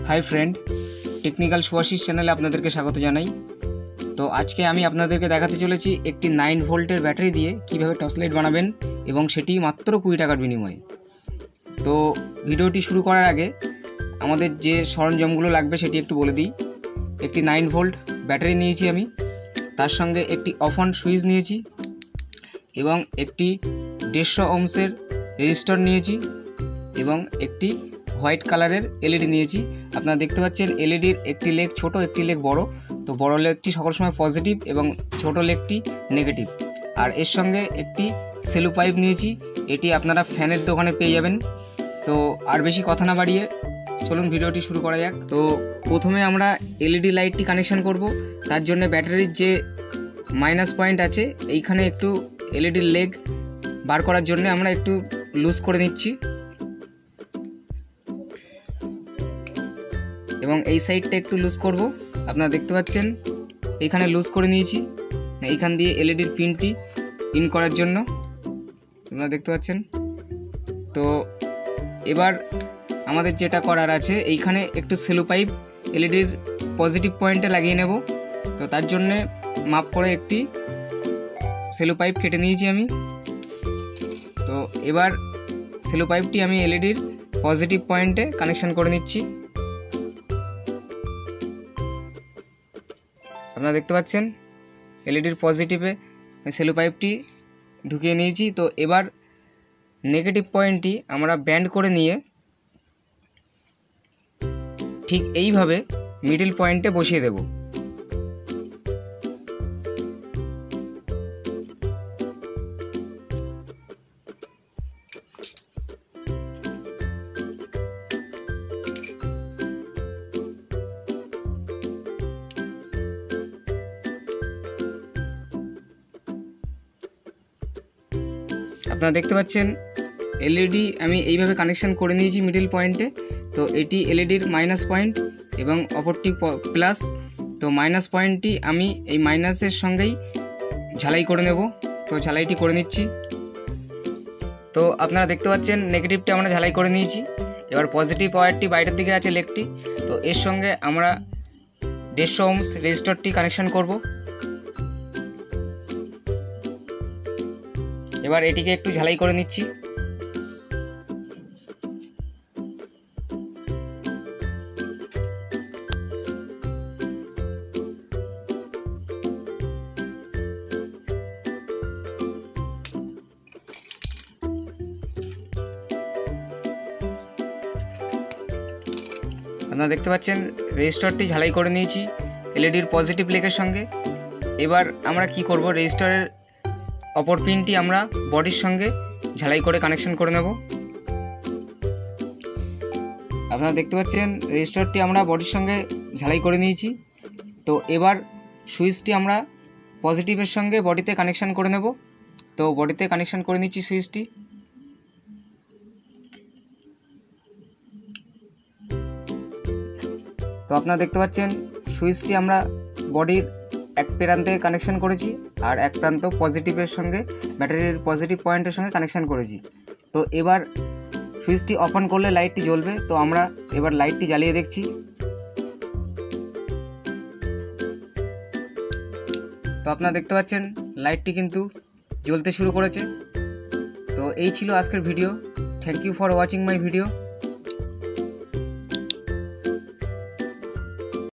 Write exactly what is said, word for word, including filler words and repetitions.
High friend technical Subhashis चैनले आपनादेरके स्वागत जानाई। तो आज के आमी आपनादेरके देखाते चलेछि एकटी नाइन भोल्टेर बैटारि दिए किभाबे टर्च लाइट बानाबेन एबं सेटी मात्र कुड़ी टाकार बिनिमये। तो भिडियोटी शुरू करार आगे आमादेर जे सरंजामगुलो लागबे सेटी एकटु बोले दिई। एकटी नाइन भोल्ट बैटारि नियेछि आमी, तार संगे एकटी अफ अन सुइच नियेछि एबं एकटी देড়শো ओमसेर रेजिस्टर नियेछि एबं एकटी व्हाइट कलर एलईडी नियेछि। आपनारा देखते पाच्छेन एलईडिर एकटी लेग छोटो एकटी लेग बड़ो, तो बड़ो लेगटी सकल समय पजिटिव एबं छोटो लेगटी नेगेटिव। और एर संगे एकटी सेलो पाइप नियेछि, एटी आपनारा फैनेर दोकाने पेये जाबेन। तो आर बेशी कथा ना बाड़िये चलुन भिडियोटी शुरू करा जाक। तो प्रथमे आमरा एलईडी लाइटटी कानेक्शन करब, तार जन्य बैटारिर जे माइनास पॉइंट आछे एइखाने एकटू एलईडिर लेग बार करार जन्य आमरा एकटू लुज करे निচ্ছি এবং এই সাইডটা একটু লুজ করব। আপনারা দেখতে পাচ্ছেন এইখানে লুজ করে নিয়েছি, এইখান দিয়ে এলইডির পিনটি ইন করার জন্য আপনারা দেখতে পাচ্ছেন। তো এবার আমাদের যেটা করার আছে এইখানে একটু সেলো পাইপ এলইডির পজিটিভ পয়েন্টে লাগিয়ে নেব। তো তার জন্য মাপ করে একটি সেলো পাইপ কেটে নিয়েছি আমি। তো এবার সেলো পাইপটি আমি এলইডির পজিটিভ পয়েন্টে কানেকশন করে নিচ্ছি। আপনারা দেখতে পাচ্ছেন এলইডির পজিটিভে সেলো পাইপটি ঢুকিয়ে নিয়েছি। তো এবার নেগেটিভ পয়েন্টটি আমরা ব্যান্ড করে নিয়ে ঠিক এইভাবে মিডল পয়েন্টে বসিয়ে দেব। আপনারা দেখতে পাচ্ছেন এলইডি আমি এইভাবে কানেকশন করে নিয়েছি মিডল পয়েন্টে। তো এটি এলইডির মাইনাস পয়েন্ট এবং অপরটি প্লাস। তো মাইনাস পয়েন্টটি আমি এই মাইনাসের সঙ্গেই ঝালাই করে নেব। তো ঝালাইটি করে নিচ্ছি। তো আপনারা দেখতে পাচ্ছেন নেগেটিভটি আমরা ঝালাই করে নিয়েছি। এবার পজিটিভ ওয়্যারটি বাইরের দিকে আছে লেগটি, তো এর সঙ্গে আমরা দেড়শো ওমস রেজিস্টরটি কানেকশন করব। এবার এটিকে একটু ঝালাই করে নিচ্ছি। আপনারা দেখতে পাচ্ছেন রেজিস্টারটি ঝালাই করে নিয়েছি এলইডির পজিটিভ লেগের সঙ্গে। এবার আমরা কি করব, রেজিস্টারের অপর পিনটি আমরা বডির সঙ্গে ঝালাই করে কানেকশন করে নেব। আপনারা দেখতে পাচ্ছেন রেজিস্টারটি আমরা বডির সঙ্গে ঝালাই করে নিয়েছি। তো এবার সুইচটি আমরা পজিটিভের সঙ্গে বডিতে কানেকশন করে নেব। তো বডিতে কানেকশন করে নিচ্ছি সুইচটি। তো আপনারা দেখতে পাচ্ছেন সুইচটি আমরা বডির এক প্রান্তে কানেকশন করেছি আর এক প্রান্ত পজিটিভের সঙ্গে ব্যাটারির পজিটিভ পয়েন্টের সঙ্গে কানেকশন করেছি। তো এবার সুইচটি অফ অন করলে লাইটটি জ্বলবে। তো আমরা এবার লাইটটি জ্বালিয়ে দেখছি। তো আপনারা দেখতে পাচ্ছেন লাইটটি কিন্তু জ্বলতে শুরু করেছে। তো এই ছিল আজকের video. Thank you for watching my video.